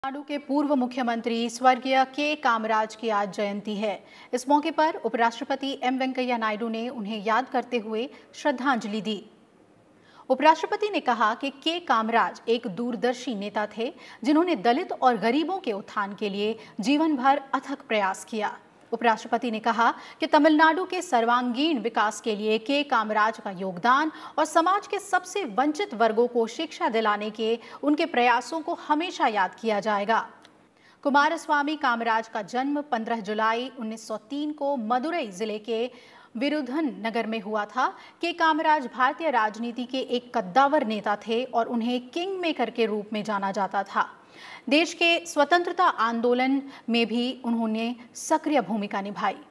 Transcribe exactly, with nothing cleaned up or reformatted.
तमिलनाडु के पूर्व मुख्यमंत्री स्वर्गीय के कामराज की आज जयंती है। इस मौके पर उपराष्ट्रपति एम वेंकैया नायडू ने उन्हें याद करते हुए श्रद्धांजलि दी। उपराष्ट्रपति ने कहा कि के कामराज एक दूरदर्शी नेता थे, जिन्होंने दलित और गरीबों के उत्थान के लिए जीवन भर अथक प्रयास किया। उपराष्ट्रपति ने कहा कि तमिलनाडु के सर्वांगीण विकास के लिए के कामराज का योगदान और समाज के सबसे वंचित वर्गों को शिक्षा दिलाने के उनके प्रयासों को हमेशा याद किया जाएगा। कुमारस्वामी कामराज का जन्म पंद्रह जुलाई उन्नीस सौ तीन को मदुरई जिले के विरुधन नगर में हुआ था। के कामराज भारतीय राजनीति के एक कद्दावर नेता थे और उन्हें किंग मेकर के रूप में जाना जाता था। देश के स्वतंत्रता आंदोलन में भी उन्होंने सक्रिय भूमिका निभाई।